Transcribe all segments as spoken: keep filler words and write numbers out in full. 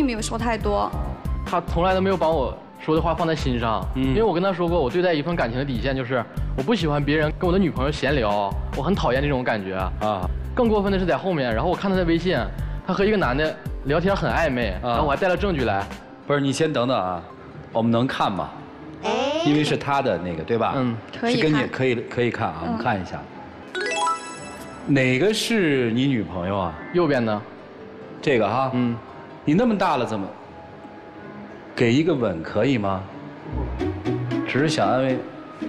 没有说太多。 他从来都没有把我说的话放在心上，嗯，因为我跟他说过，我对待一份感情的底线就是我不喜欢别人跟我的女朋友闲聊，我很讨厌这种感觉啊。更过分的是在后面，然后我看他的微信，他和一个男的聊天很暧昧，然后我还带了证据来。不是，你先等等啊，我们能看吗？因为是他的那个，对吧？ 嗯，可以看。 是跟你可以可以看啊，我们看一下。哪个是你女朋友啊？ 右边的， 这个哈。嗯，你那么大了，怎么给一个吻可以吗？只是想安慰。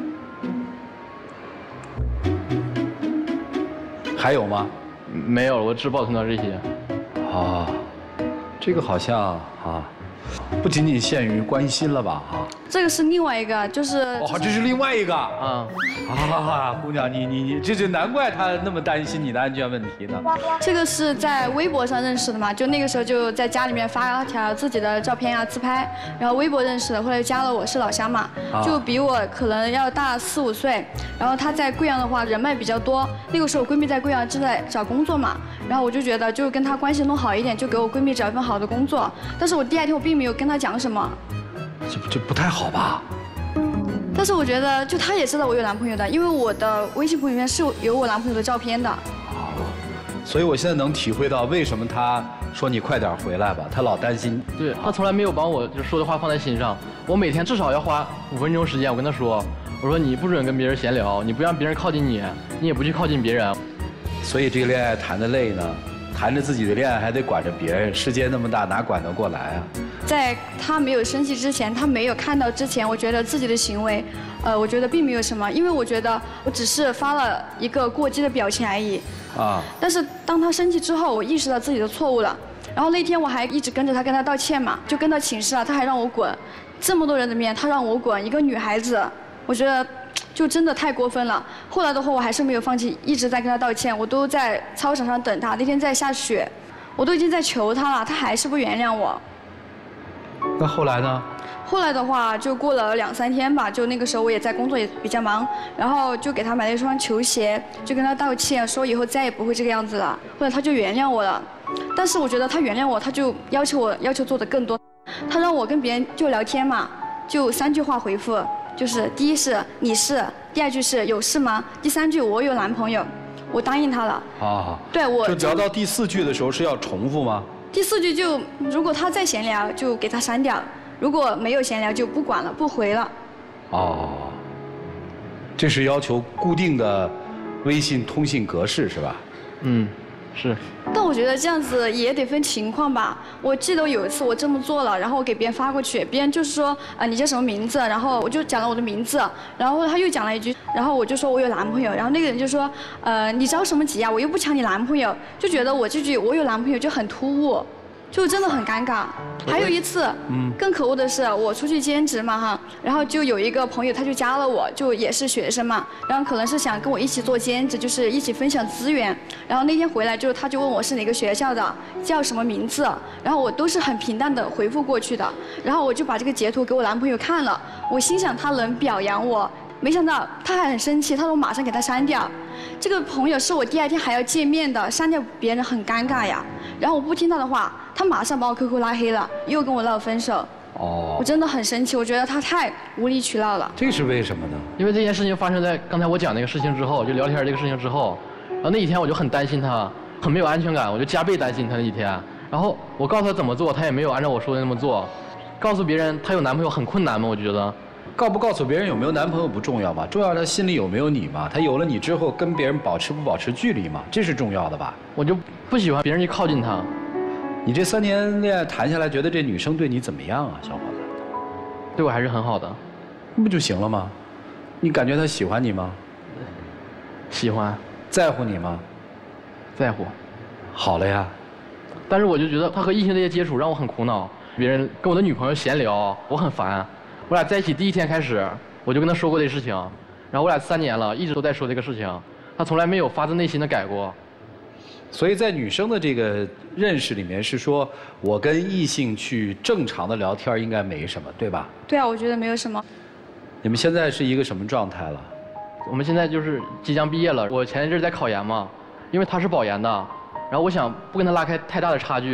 还有吗？ 没有了，我只保存到这些。 啊，这个好像啊。不仅仅限于关心了吧，哈。 这个是另外一个，就是。 哦，这是另外一个啊啊，姑娘，你你你，这就难怪他那么担心你的安全问题呢。 这个是在微博上认识的嘛，就那个时候就在家里面发条自己的照片啊自拍，然后微博认识的，后来又加了我，是老乡嘛，就比我可能要大四五岁。然后他在贵阳的话人脉比较多，那个时候我闺蜜在贵阳正在找工作嘛，然后我就觉得就跟她关系弄好一点，就给我闺蜜找一份好的工作。但是我第二天我并没有跟她讲什么， 这这不太好吧？ 但是我觉得就她也知道我有男朋友的，因为我的微信朋友圈是有我男朋友的照片的。 所以我现在能体会到为什么他说你快点回来吧，他老担心。 对，他从来没有把我就说的话放在心上。我每天至少要花五分钟时间，我跟他说，我说你不准跟别人闲聊，你不让别人靠近你，你也不去靠近别人。 所以这个恋爱谈得累呢，谈着自己的恋爱还得管着别人，世界那么大，哪管得过来啊？ 在他没有生气之前，他没有看到之前，我觉得自己的行为，呃，我觉得并没有什么，因为我觉得我只是发了一个过激的表情而已。啊。但是当他生气之后，我意识到自己的错误了。然后那天我还一直跟着他跟他道歉嘛，就跟到寝室了，他还让我滚，这么多人的面他让我滚，一个女孩子，我觉得就真的太过分了。后来的话我还是没有放弃，一直在跟他道歉，我都在操场上等他，那天在下雪，我都已经在求他了，他还是不原谅我。 那后来呢？ 后来的话就过了两三天吧，就那个时候我也在工作也比较忙，然后就给他买了一双球鞋，就跟他道歉，说以后再也不会这个样子了。后来他就原谅我了，但是我觉得他原谅我，他就要求我要求做的更多，他让我跟别人就聊天嘛，就三句话回复，就是第一是你是，第二句是有事吗，第三句我有男朋友，我答应他了。啊，对我就聊到第四句的时候是要重复吗？ 第四句就如果他再闲聊就给他删掉，如果没有闲聊就不管了不回了。哦， 这是要求固定的微信通信格式是吧？ 嗯，是。 但我觉得这样子也得分情况吧。我记得有一次我这么做了，然后我给别人发过去，别人就是说啊、呃、你叫什么名字，然后我就讲了我的名字，然后他又讲了一句，然后我就说我有男朋友，然后那个人就说呃你着什么急啊，我又不抢你男朋友，就觉得我这句我有男朋友就很突兀。就真的很尴尬。还有一次，嗯，更可恶的是，我出去兼职嘛哈，然后就有一个朋友他就加了我，就也是学生嘛，然后可能是想跟我一起做兼职，就是一起分享资源。然后那天回来就他就问我是哪个学校的，叫什么名字，然后我都是很平淡的回复过去的。然后我就把这个截图给我男朋友看了，我心想他能表扬我，没想到他还很生气，他说我马上给他删掉。这个朋友是我第二天还要见面的，删掉别人很尴尬呀。然后我不听他的话，他马上把我 Q Q 拉黑了，又跟我闹分手。哦，我真的很生气，我觉得他太无理取闹了。 这是为什么呢？ 因为这件事情发生在刚才我讲那个事情之后，就聊天这个事情之后，然后那几天我就很担心他，很没有安全感，我就加倍担心他那几天。然后我告诉他怎么做，他也没有按照我说的那么做。告诉别人她有男朋友很困难吗？我觉得。 告不告诉别人有没有男朋友不重要吧，重要他心里有没有你嘛。他有了你之后，跟别人保持不保持距离嘛，这是重要的吧。 我就不喜欢别人去靠近他。 你这三年恋爱谈下来，觉得这女生对你怎么样啊，小伙子？ 对我还是很好的。 那不就行了吗？你感觉她喜欢你吗？ 喜欢。 在乎你吗？ 在乎。 好了呀。 但是我就觉得他和异性这些接触让我很苦恼，别人跟我的女朋友闲聊，我很烦。我俩在一起第一天开始，我就跟他说过这事情，然后我俩三年了，一直都在说这个事情，他从来没有发自内心的改过。 所以在女生的这个认识里面是说，我跟异性去正常的聊天应该没什么，对吧？ 对啊，我觉得没有什么。 你们现在是一个什么状态了？ 我们现在就是即将毕业了，我前一阵在考研嘛，因为他是保研的，然后我想不跟他拉开太大的差距，然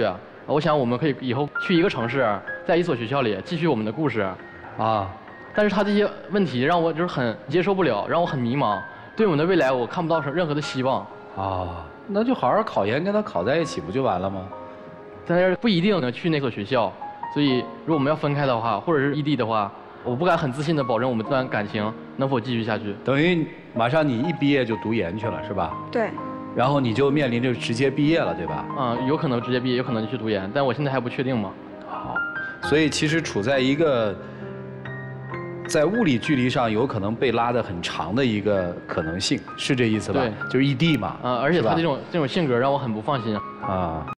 我想我们可以以后去一个城市，在一所学校里继续我们的故事，啊，但是他这些问题让我就是很接受不了，让我很迷茫，对我们的未来我看不到任何的希望。 啊，那就好好考研，跟他考在一起不就完了吗？ 但是不一定能去那所学校，所以如果我们要分开的话，或者是异地的话，我不敢很自信的保证我们这段感情能否继续下去。 等于马上你一毕业就读研去了，是吧？ 对。 然后你就面临着直接毕业了，对吧？ 嗯，有可能直接毕业，有可能去读研，但我现在还不确定嘛。 好，所以其实处在一个在物理距离上有可能被拉得很长的一个可能性，是这意思吧？ 对， 就是异地嘛。 啊，而且他这种这种性格让我很不放心。啊。